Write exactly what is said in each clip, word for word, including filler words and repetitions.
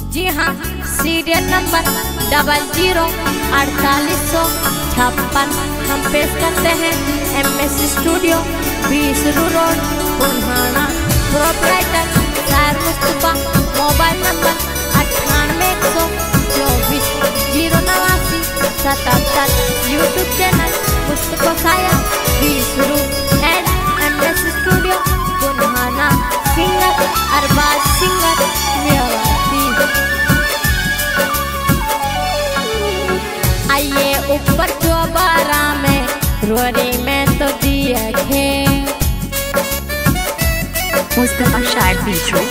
जी हाँ, serial number double zero अड़तालीस सौ छप्पन हम पेश करते हैं M S studio Bisru road Bulhana. Proprietor Shayar Mustafa. Mobile number अट्ठानवे एक सौ चौबीस जीरो नवासी सतहत्तर। YouTube channel Mustafa Shayar Bisru and M S studio Bulhana. Singer Arbaz singer Mewati. आइए ऊपर चौबारा में रोरी में तो दिए थे मुस्तफा शायर बीसरू।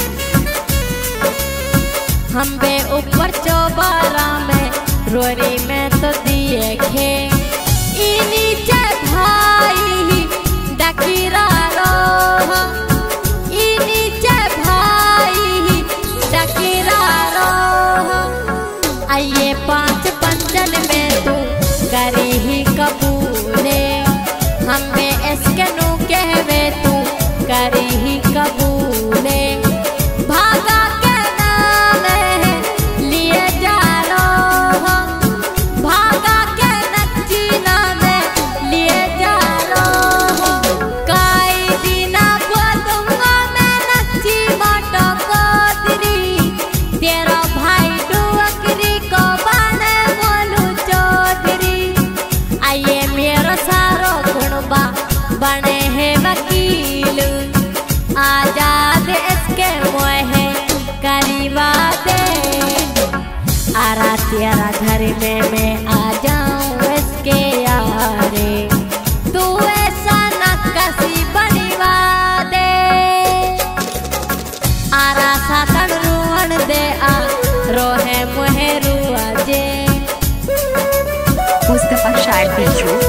हम बे ऊपर चौबारा में रोरी में तो दिए थे नीचे भाई डकीरा रो नीचे भाई डकीरा रो। आइए पांच पंचन में तू करी ही कबूले हम में इसके नु कहवे तू करी ही कबूले। भागा के नाम लिए जा लो भागा के नच्ची नाम लिए जा लो। काई दिना बोलूंगा मैं नच्ची मोटो कोदरी तेरा भाई डुअकरी को बने बोलू चौधरी। आइए मेरा सारो गुणबा बने है वकील आजाद इसके मोहे करीबा दे। आरा तेरा घर में मैं आ जाऊं इसके यारे तू ऐसा न कसी बड़ीवा दे। आरा सातन रुवन दे आ रोहे मोहे रुआ जे मुस्तफा शायर बीसरू।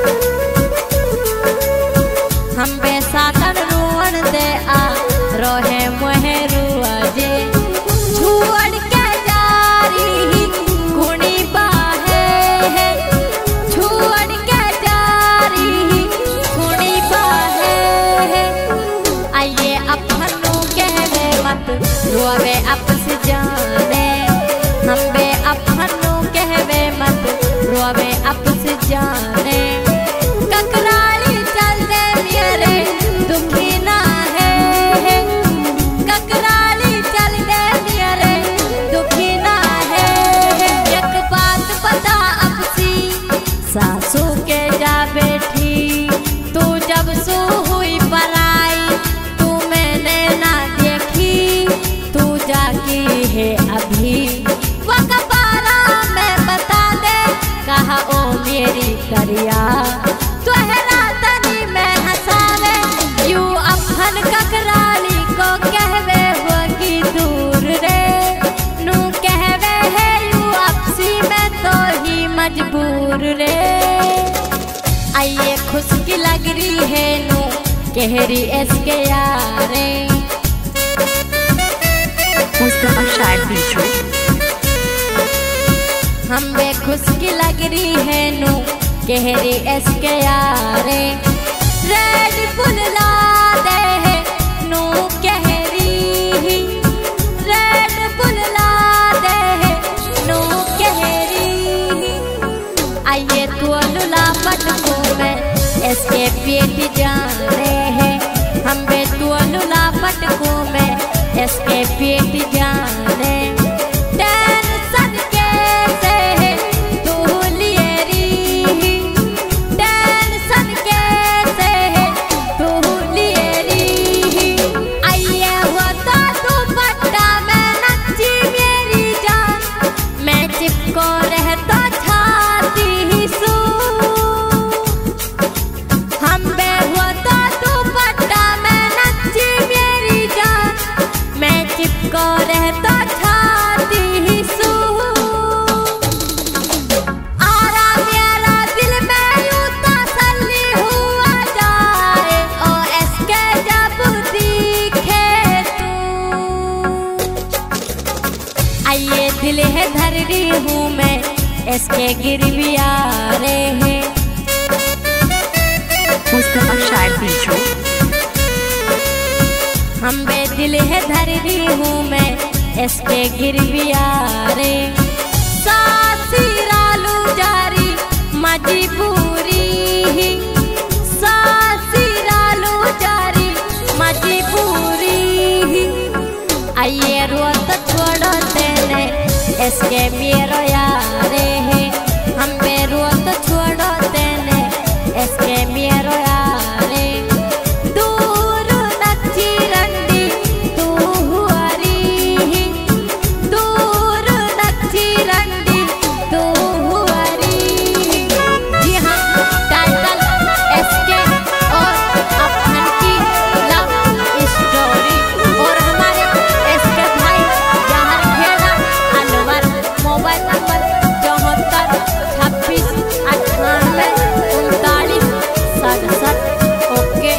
हम बेसातन रुवन दे आ रोहे मोहे रुआ जे। छुअड़ के जारी गुणी बाहे है छुअड़ के जारी गुणी बाहे है। आइए अपनू कहवे मत रोवे आपस जाने हम बे अपनू कहवे मत रोवे आपस जाने। ककराली चल दे मेरे दुखी ना है ककराली चल दे मेरे दुखी ना है। एक बात बता अपसी सासू के जा बैठी तू जब सू हुई पराई तू मैंने ना देखी तू जाकी है अभी वकबारा में बता दे कहा ओ मेरी करिया तोहरा तनी में हंसावे यू अपन ककराली को कहवे होगी दूर रे नू कहवे है यू अपसी में तो ही मजबूर रे। आइए खुशकी लग रही है नू कहरी इसके यारे मुस्तफा शायर बीसरू। हम बे खुशकी लग रही है नू कहरी इसके यारे। रेड फुल ला दे है नू कहरी रेड फुल ला दे है नू कहरी। आइए तू लुला पटको में इसके पेट जाने हैं हम बे तू लुला पटको में इसके पेट जाने। टेंशन कैसे है तू लिएरी टेंशन कैसे है तू लिएरी। आइए हो तो तू पट्टा में नच्ची मेरी जान मैं चिपको रहता छाती सू। हम बे हो तो तू पट्टा में नच्ची मेरी जान मैं चिपको रहता छाती सू। आरा मेरा दिल में यूं तसल्ली हुआ जाए ओ इसके जब दिखे तू। आइए दिल है धर रही हूँ मैं इसके गिर भी आ रहे हैं मुस्तफा शायर बीसरू। हम बे दिल है धर रही हूँ मैं इसके गिरविया रे सासिरालू जारी मजबूरी सासिरालू जारी मजबूरी आइए रोत छोड़ देने इसके मेरो यारे है हम पे रोत छोड़ देने इसके मेरो यारे दूर नक्ची रंडी तू हुआरी दूर नक्ची रंडी तू हुआरी। जी हाँ टाइटल इसके और अपन की लव स्टोरी और हमारे इसके भाई जहर खेड़ा अलवर मोबाइल नंबर चौहत्तर छब्बीस अठानवे उनतालीस सड़सठ ओके।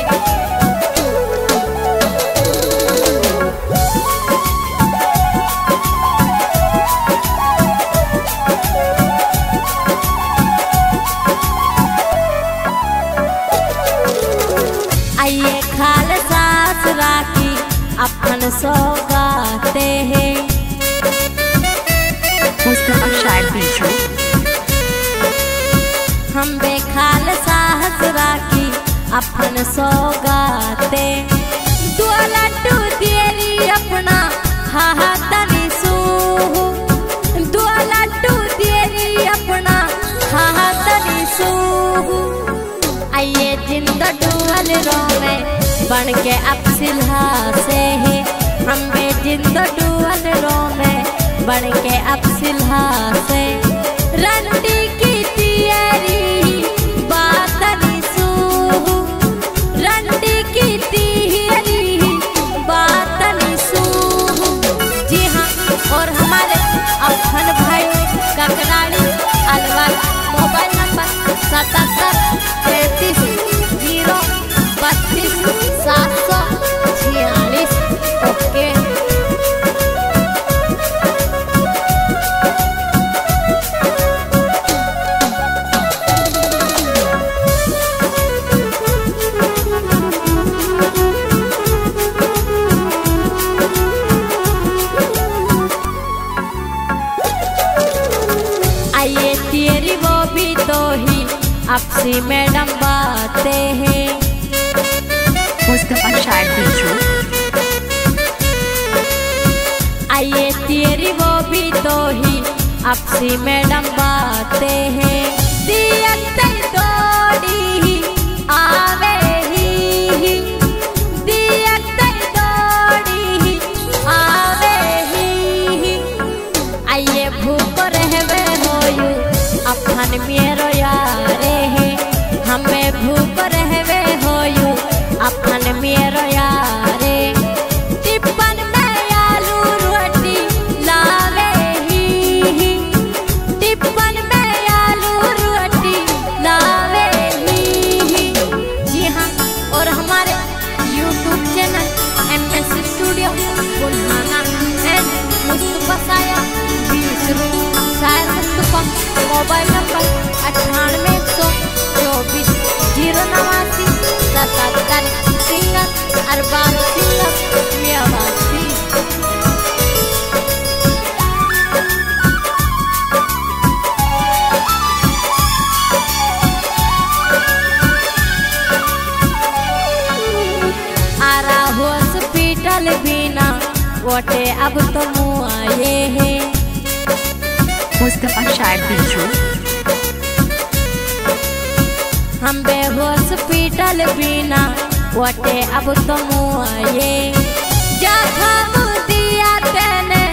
आइए खाल सास राखी अपन सौगाते हैं मुस्तफा शायर बीजू हम बेखाल साहस राखी अपन सौगाते दो लड्डू तेरी अपना हा तनी सूहू दो लड्डू तेरी अपना हा तनी सूहू आइए जिंद डुअल रोवे बन के अब सिल्हा से है हम बे जिंद डुअल रोवे बन के अब सिल्हा से रंडी की तियरी बातनी सूहू रंडी की तियरी बातनी सूहू। जी हाँ और हमारे अपन भाई ककराड़ी अलवर मोबाइल नंबर सतहत्तर तैतीस जीरो बत्तीस सात सौ छियालीस ओके। आइए तेरी वो भी तो ही आपसी मैडम बातें हैं मुस्तफा शायर बीजू आइए तेरी वो भी तो ही आपसी मैडम बातें हैं दियते दौड़ी आवे ही दियते दौड़ी आवे ही आइए भूख रहवे होयू अपन मेरो यारे है हमें भूख रहवे होयू अपन मेरो यारे टिप्पन में आलू रोटी लावे ही टिप्पन में आलू रोटी लावे ही। जी हाँ और हमारे YouTube channel M S studio Bulhana and Mustafa Shayar Bisru शायर मुस्तफा मोबाइल नंबर अट्ठानवे सौ चौबीस जीरो नवासी सतहत्तर सिंगर अरबाज सिंगर मियावासी। आरा हॉस्पिटल बिना वोटे अब तो मुँह आए हैं मुस्तफा शायर बीजू हम बे हॉस्पिटल बिना वोटे अब तो मुँह आए जा दिया तेने